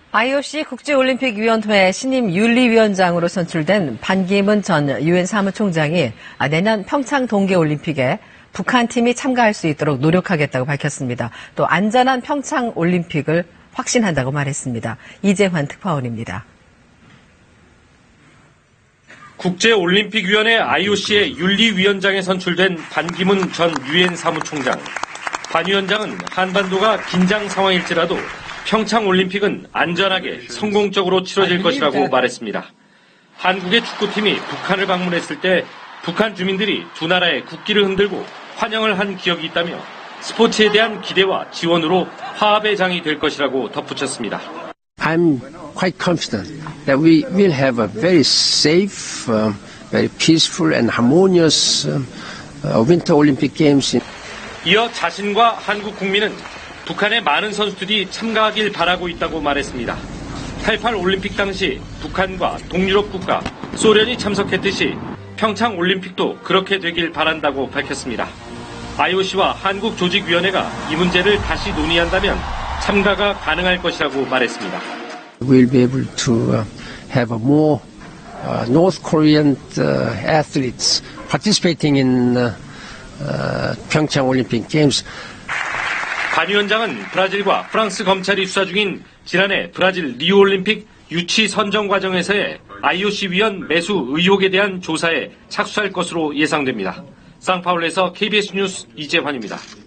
IOC 국제올림픽위원회 신임 윤리위원장으로 선출된 반기문 전 유엔 사무총장이 내년 평창 동계올림픽에 북한 팀이 참가할 수 있도록 노력하겠다고 밝혔습니다. 또 안전한 평창 올림픽을 확신한다고 말했습니다. 이재환 특파원입니다. 국제올림픽위원회 IOC의 윤리위원장에 선출된 반기문 전 유엔 사무총장. 반 위원장은 한반도가 긴장 상황일지라도 평창 올림픽은 안전하게 성공적으로 치러질 것이라고 말했습니다. 한국의 축구팀이 북한을 방문했을 때 북한 주민들이 두 나라의 국기를 흔들고 환영을 한 기억이 있다며 스포츠에 대한 기대와 지원으로 화합의 장이 될 것이라고 덧붙였습니다. I'm quite confident that we will have a very safe, very peaceful and harmonious Winter Olympic Games. 이어 자신과 한국 국민은 북한의 많은 선수들이 참가하길 바라고 있다고 말했습니다. 88 올림픽 당시 북한과 동유럽 국가, 소련이 참석했듯이 평창 올림픽도 그렇게 되길 바란다고 밝혔습니다. IOC와 한국조직위원회가 이 문제를 다시 논의한다면 참가가 가능할 것이라고 말했습니다. We'll be able to have more North Korean athletes participating in Pyeongchang Olympic Games. 반 위원장은 브라질과 프랑스 검찰이 수사 중인 지난해 브라질 리우올림픽 유치 선정 과정에서의 IOC 위원 매수 의혹에 대한 조사에 착수할 것으로 예상됩니다. 상파울루에서 KBS 뉴스 이재환입니다.